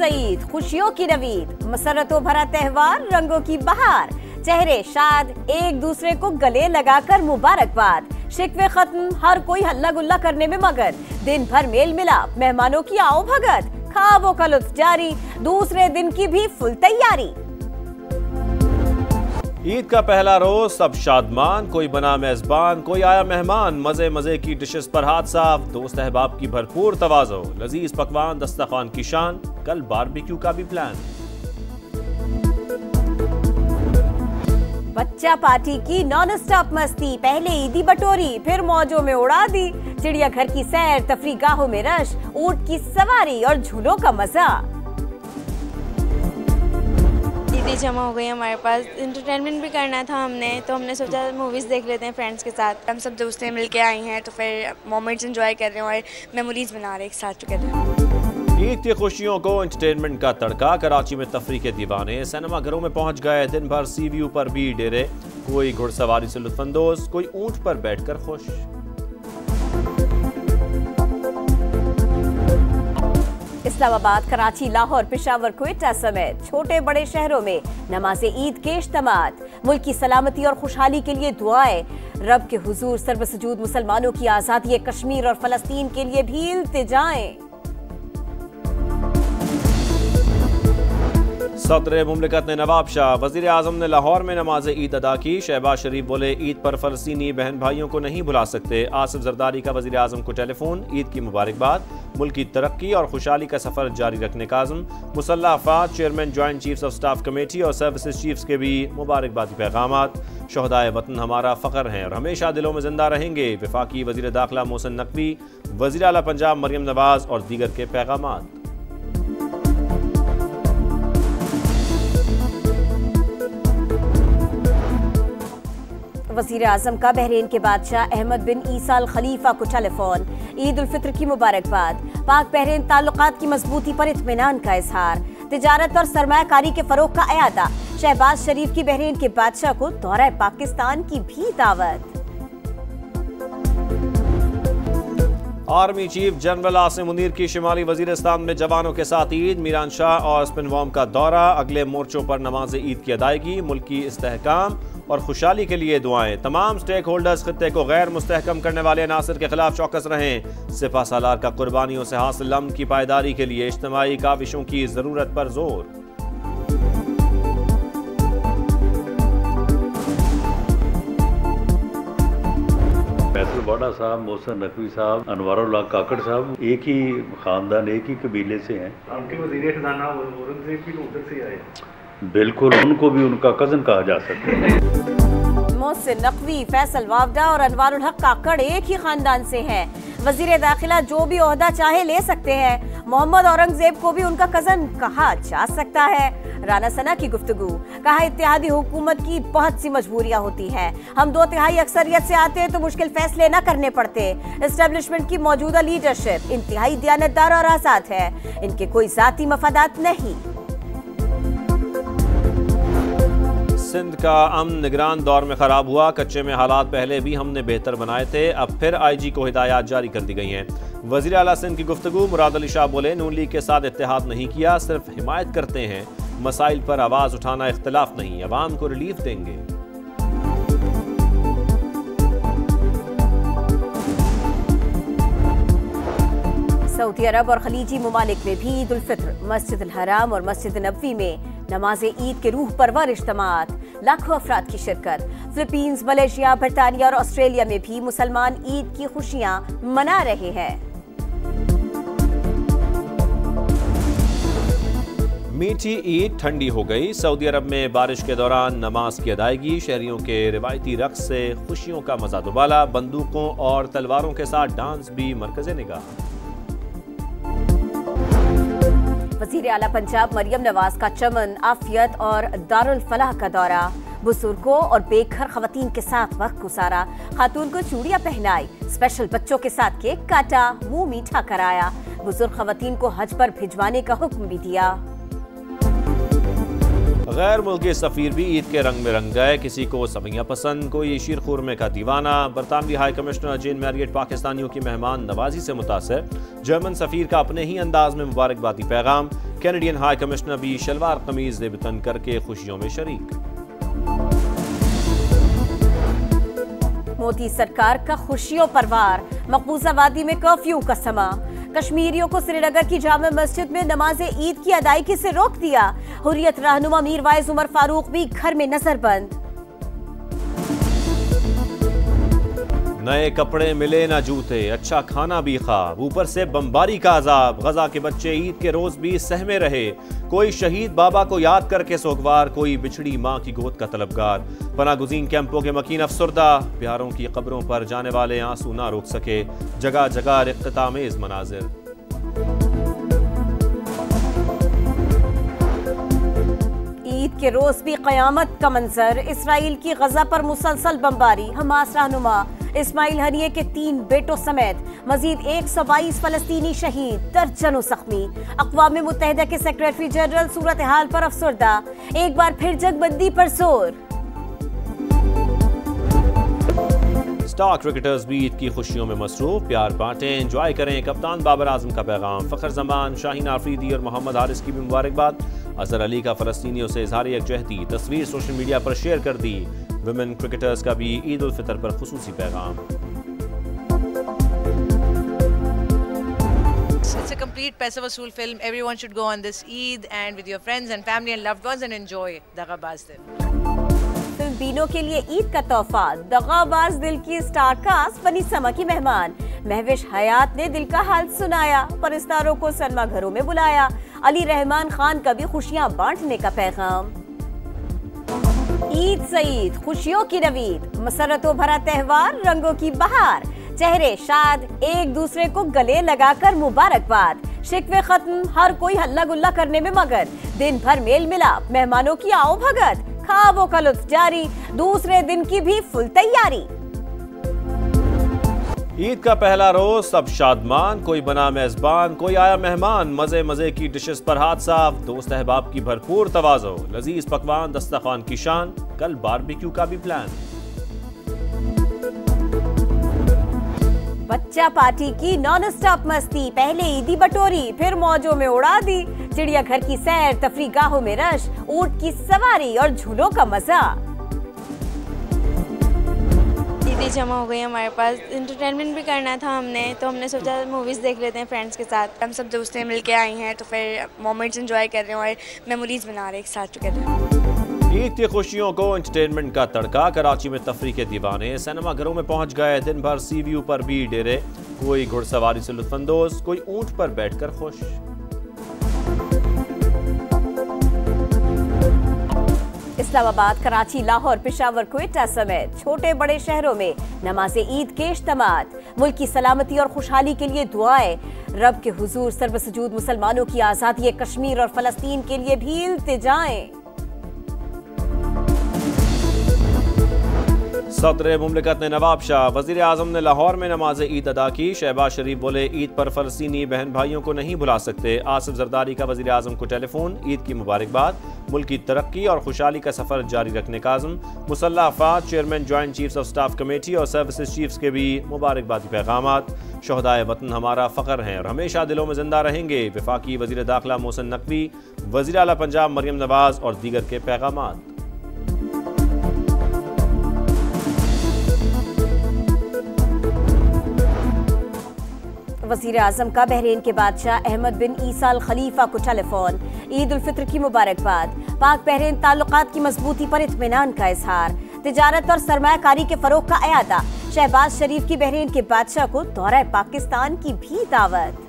ईद, खुशियों की नवीद, मसरतों भरा त्योहार, रंगों की बहार, चेहरे शाद, एक दूसरे को गले लगाकर मुबारकबाद, शिकवे खत्म, हर कोई हल्ला गुल्ला करने में मगन, दिन भर मेल मिलाप, मेहमानों की आओ भगत, ख्वाबों का लुत्फ जारी, दूसरे दिन की भी फुल तैयारी। ईद का पहला रोज सब शादमान, कोई बना मेजबान, कोई आया मेहमान, मजे मजे की डिशेस पर हाथ साफ, दोस्त अहबाब की भरपूर तवाज़ो, लजीज पकवान दस्तरखान की शान, कल बारबेक्यू का भी प्लान। बच्चा पार्टी की नॉन स्टॉप मस्ती, पहले ईदी बटोरी, फिर मौजों में उड़ा दी, चिड़ियाघर की सैर, तफरीगाहों में रश, ऊंट की सवारी और झूलों का मजा। ईदी जमा हो गई हमारे पास, इंटरटेनमेंट भी करना था हमने, तो हमने सोचा मूवीज़ देख लेते हैं फ्रेंड्स के साथ। हम सब दोस्तें मिल के आई हैं, तो फिर मोमेंट्स एंजॉय कर रहे हैं और मेमोरीज बना रहे हैं एक साथ टुगेदर। ईद की खुशियों को एंटरटेनमेंट का तड़का, कराची में तफरी के दीवाने सिनेमा घरों में पहुंच गए, दिन भर सी व्यू पर भी डेरे, कोई घुड़सवारी से लुत्फानंदोज, कोई ऊंट पर बैठकर खुश। इस्लामाबाद, कराची, लाहौर, पेशावर, क्वेटा समेत छोटे बड़े शहरों में नमाज़े ईद के इज्तिमात, मुल्क की सलामती और खुशहाली के लिए दुआएं, रब के हुजूर सर्वसजूद मुसलमानों की आज़ादी कश्मीर और फलस्तीन के लिए भी इल्तिजाएं। सदर मुमलिकत ने नवाब शाह, वज़ीर आज़म ने लाहौर में नमाज ईद अदा की। शहबाज शरीफ बोले ईद पर फ़लस्तीनी बहन भाइयों को नहीं भुला सकते। आसिफ जरदारी का वज़ीर आज़म को टेलीफोन, ईद की मुबारकबाद, मुल्क की तरक्की और खुशहाली का सफ़र जारी रखने का आज़म। मुसल्लह अफ़राद, chairman joint chiefs of staff committee और सर्विसेज चीफ्स के भी मुबारकबादी पैगामात। शहदाए वतन हमारा फ़ख्र हैं और हमेशा दिलों में जिंदा रहेंगे। वफाकी वज़ीर दाखिला मोहसिन नकवी, वज़ीर आला पंजाब मरियम नवाज और दीगर के पैगामात। वज़ीर आज़म का बहरीन के बादशाह अहमद बिन ईसा अल खलीफा को टेलीफोन, ईद उल फित्र की मुबारकबाद, पाक बहरीन ताल्लुकात की मजबूती पर इत्मीनान का इजहार, तिजारत और सरमायाकारी के फरोग का अयादा। शहबाज शरीफ की बहरीन के बादशाह को दौरा पाकिस्तान की भी दावत। Army chief general Asim Munir की शिमाली वजीरिस्तान में जवानों के साथ ईद, मीरान शाह और स्पिनवॉर्म का दौरा, अगले मोर्चों पर नमाज ईद की अदायगी, मुल्क की इस्तेहकाम और खुशहाली के लिए दुआएं। तमाम स्टेक होल्डर्स खित्ते को गैर मुस्तहकम करने वाले अनासर के खिलाफ चौकस रहें। सिपा सालार का कुर्बानियों से हासिल अमन की पायदारी के लिए इज्तिमाई काविशों की जरूरत पर जोर। बाड़ा साहब, मोहसिन नकवी साहब, अनवारुल्लाह काकड़ साहब एक ही खानदान, एक ही कबीले से हैं। आपके वज़ीर ख़ज़ाना औरंगज़ेब भी उधर से आए। बिल्कुल, उनको भी उनका कज़न कहा जा सकता है। मोहसिन नकवी, फैसल वावडा और अनवारुल हक काकड़ एक ही खानदान से हैं। वज़ीर दाखिला जो भी ओहदा चाहे ले सकते हैं। मोहम्मद औरंगज़ेब को भी उनका कज़न कहा जा सकता है। राना सना की गुफ्तगू, कहा इत्तेहादी हुकूमत की बहुत सी मजबूरियां होती हैं, हम 2/3 अक्सरियत से आते हैं तो मुश्किल फैसले न करने पड़ते। एस्टेब्लिशमेंट की मौजूदा लीडरशिप इंतहाई दयानतदार और आज़ाद है, इनके कोई ज़ाती मफादात नहीं। सिंध का अमन निगरान दौर में खराब हुआ, कच्चे में हालात पहले भी हमने बेहतर बनाए थे, अब फिर IG को हिदायत जारी कर दी गई हैं। वज़ीर आला सिंध की गुफ्तगू, मुराद अली शाह बोले नून लीग के साथ इत्तेहाद नहीं किया, सिर्फ हिमायत करते हैं, मसाइल पर आवाज उठाना इख्तिलाफ नहीं, अवाम को रिलीफ देंगे। सऊदी अरब और खलीजी मुमालिक में भी ईद उल फित्र, मस्जिद अल हराम और मस्जिद नबवी में नमाज़े ईद के रूह परवर इज्तिमात, लाखों अफराद की शिरकत। फिलीपींस, मलेशिया, बरतानिया और ऑस्ट्रेलिया में भी मुसलमान ईद की खुशियां मना रहे हैं। मीठी ईद ठंडी हो गई, सऊदी अरब में बारिश के दौरान नमाज की अदायगी, शहरियों के रिवायती रक्स से खुशियों का मजा दुबाला, बंदूकों और तलवारों के साथ डांस भी मरकज़े निगाह। वज़ीर आला पंजाब मरियम नवाज का चमन, आफियत और दारुल फलाह का दौरा, बुजुर्गों और बेघर खवातीन के साथ वक्त गुजारा, खातून को चूड़ियां पहनाई, स्पेशल बच्चों के साथ केक काटा, मुंह मीठा कराया, बुजुर्ग खवातीन को हज पर भिजवाने का हुक्म भी दिया। गैर मुल्की सफ़ीर भी ईद के रंग में रंग गए, किसी को सवैयां पसंद, कोई शीर खुरमे का दीवाना। बरतानवी हाई कमिश्नर जेन मैरियट पाकिस्तानियों की मेहमान नवाजी से मुतासर, जर्मन सफ़ीर का अपने ही अंदाज में मुबारकबादी पैगाम। कैनेडियन हाई कमिश्नर भी शलवार कमीज ज़ेब-ए-तन करके खुशियों में शरीक। मोदी सरकार का खुशियों पर वार, मकबूजा वादी में कर्फ्यू का समा। कश्मीरियों को श्रीनगर की जामा मस्जिद में नमाज ईद की अदायगी से रोक दिया। हुर्रियत रहनुमा मीरवाइज उमर फारूक भी घर में नजरबंद। नए कपड़े मिले ना जूते, अच्छा खाना भी ख्वाब, ऊपर से बमबारी का अजाब। गजा के बच्चे ईद के रोज भी सहमे रहे। कोई शहीद बाबा को याद करके सोगवार, कोई बिछड़ी माँ की गोद का तलबगार। पनागुज़ीन कैंपों के मकीन अफसरदा, प्यारों की कब्रों पर जाने वाले आंसू ना रोक सके। जगह जगह इख्तितामेज़ मनाजिर। ईद के रोज भी कयामत का मंजर। इसराइल की गजा पर मुसलसल बमबारी। हमास रहनुमा इस्माइल हनिये के 3 बेटों समेत मजीद 122 फलस्तीनी शहीद, दर्जनों जख्मी। अक़वाम मुत्तहिदा के सेक्रेटरी जनरल सूरत हाल पर अफसरदा। एक बार फिर जंगबंदी पर जोर। स्टार क्रिकेटर्स भी ईद की खुशियों में मसरूफ, प्यार बांटें, एंजॉय करें। कप्तान बाबर आजम का पैगाम। फ़खर जमान, शाहीन आफरीदी और मोहम्मद हारिस की भी मुबारकबाद। अजहर अली का फ़लस्तीनियों से इज़हार यकजहती, तस्वीर सोशल मीडिया पर शेयर कर दी। वुमेन क्रिकेटर्स का भी ईद उल फितर पर खुसूसी पैगाम। It's a complete पैसा वसूल film. Everyone should go on this Eid and with your friends and family and loved ones and enjoy दगाबाज दिल। फिल्म बीनों के लिए ईद का तोहफा। दगाबाज दिल की स्टार कास्ट बनी समा की मेहमान। महविश हयात ने दिल का हाल सुनाया, परिस्तारों को सनमा घरों में बुलाया। अली रहमान खान का भी खुशियां बांटने का पैगाम। ईद सईद, खुशियों की नवीद, मसरतों भरा त्यौहार, रंगों की बहार। चेहरे शाद, एक दूसरे को गले लगाकर मुबारकबाद। शिकवे खत्म, हर कोई हल्ला गुल्ला करने में मगन। दिन भर मेल मिलाप, मेहमानों की आओ भगत। खाबों का लुत्फ जारी, दूसरे दिन की भी फुल तैयारी। ईद का पहला रोज सब शादमान, कोई बना मेजबान, कोई आया मेहमान। मजे मजे की डिशेस पर हाथ साफ, दोस्त अहबाब की भरपूर तवाज़ो। लजीज पकवान दस्तरखान की शान, कल बारबेक्यू का भी प्लान। बच्चा पार्टी की नॉन स्टॉप मस्ती। पहले ईदी बटोरी, फिर मौजों में उड़ा दी। चिड़ियाघर की सैर, तफरीगाहों में रश, ऊंट की सवारी और झूलों का मजा। ईदी जमा हो गई हमारे पास, इंटरटेनमेंट भी करना था हमने, तो हमने सोचा मूवीज़ देख लेते हैं फ्रेंड्स के साथ। हम सब दोस्तें मिल के आई हैं, तो फिर मोमेंट्स एंजॉय कर रहे हैं और मेमोरीज बना रहे हैं एक साथ टुगेदर। ईद की खुशियों को एंटरटेनमेंट का तड़का। कराची में तफरी के दीवाने सिनेमा घरों में पहुंच गए। दिन भर सी व्यू पर भी डेरे, कोई घुड़सवारी से लुत्फानंदोज, कोई ऊंट पर बैठकर खुश। इस्लामाबाद, कराची, लाहौर, पेशावर, क्वेटा समेत छोटे बड़े शहरों में नमाज ईद के इज्तिमात। मुल्क की सलामती और खुशहाली के लिए दुआएं। रब के हुजूर सर्वसजूद मुसलमानों की आज़ादी कश्मीर और फलस्तीन के लिए भी इल्तिजाएं। सदर मुमलिकत ने नवाब शाह, वज़ीर आज़म ने लाहौर में नमाज ईद अदा की। शहबाज शरीफ बोले ईद पर फ़लस्तीनी बहन भाइयों को नहीं भुला सकते। आसिफ जरदारी का वज़ीर आज़म को टेलीफोन, ईद की मुबारकबाद। मुल्क की तरक्की और खुशहाली का सफ़र जारी रखने का आज़म। मुसल्लह अफ़राद, chairman joint chiefs of staff committee और सर्विसेज चीफ्स के भी मुबारकबादी पैगामात। शहदाए वतन हमारा फ़ख्र हैं और हमेशा दिलों में जिंदा रहेंगे। वफाकी वज़ीर दाखिला मोहसिन नकवी, वज़ीर आला पंजाब मरियम नवाज और दीगर के पैगामात। वज़ीर आज़म का बहरीन के बादशाह अहमद बिन ईसा अल खलीफा को टेलीफोन, ईद उल फित्र की मुबारकबाद। पाक बहरीन ताल्लुकात की मजबूती पर इत्मीनान का इजहार। तिजारत और सरमायाकारी के फरोग का अयादा। शहबाज शरीफ की बहरीन के बादशाह को दौरा पाकिस्तान की भी दावत।